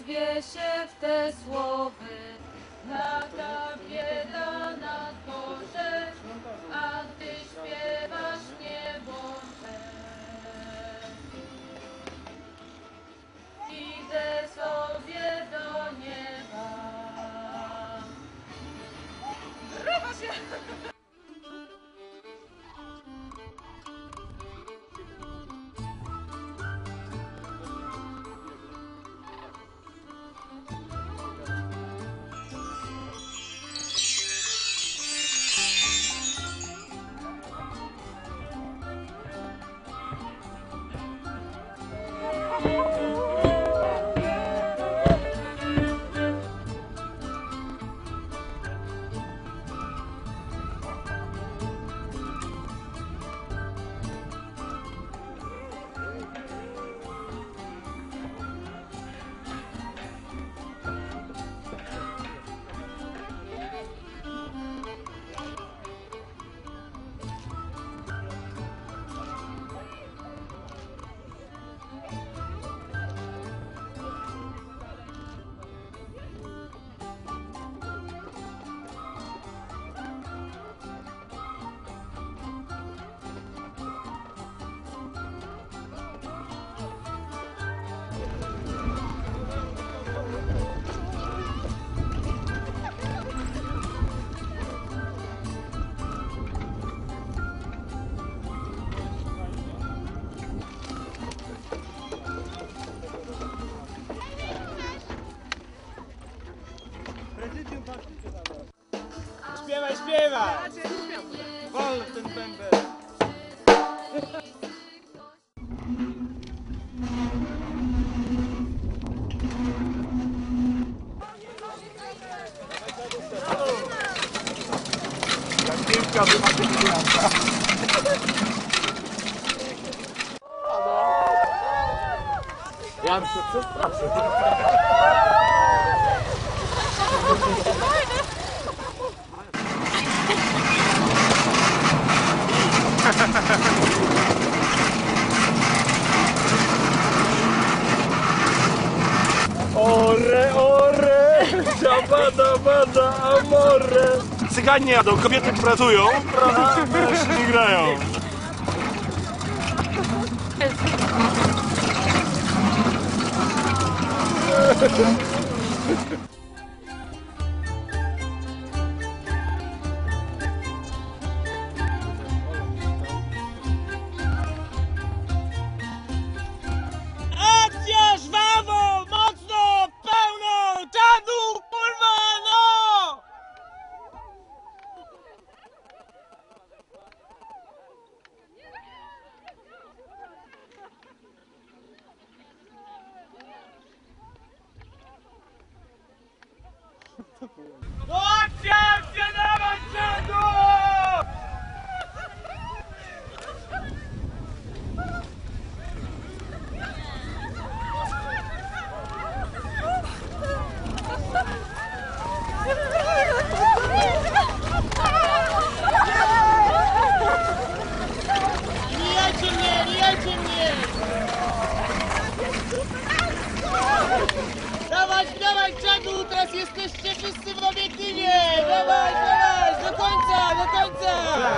wzwie się w te słowy. Lata bieda na dworze, a ty śpiewasz nieboże. Idę sobie do nieba. Rywa się! Śpiewaj, śpiewaj! Wolno w ten bęben! Jak piłka wymaga wyjazda. Jan się przestraszył. Ore, ore, dabada, bada, amore. Cyganie jadą, kobiety pracują, prawda? Mężczyźni grają. Akcja żwawo, mocno, pełno, czadu, kurwa, no! Akcja, akcja, dawaj, czadu! Mijajcie mnie! Dawaj, czadu, teraz jesteście wszyscy w obiektywie! Dawaj, do końca, do końca!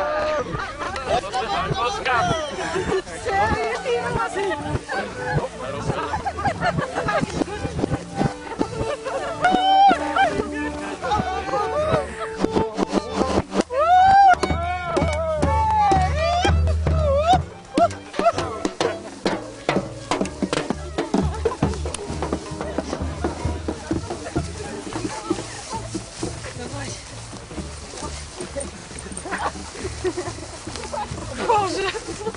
Boże!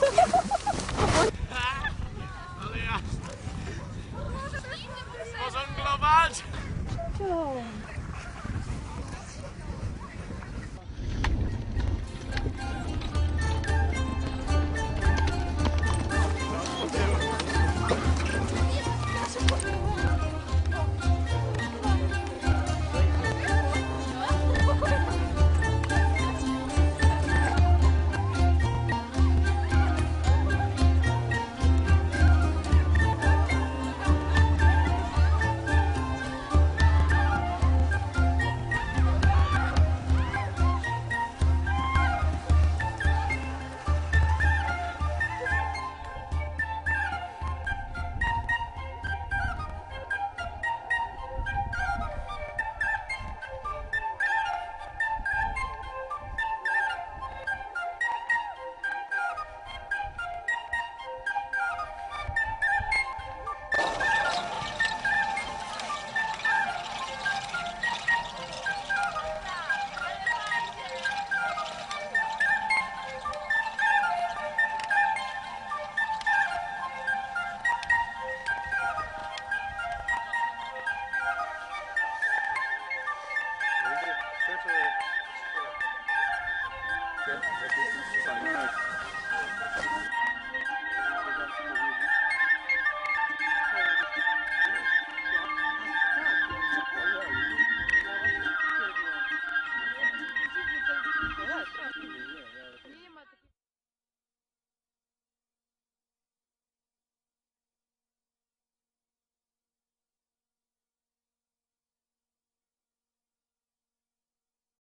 Ale ja... Pożonglować!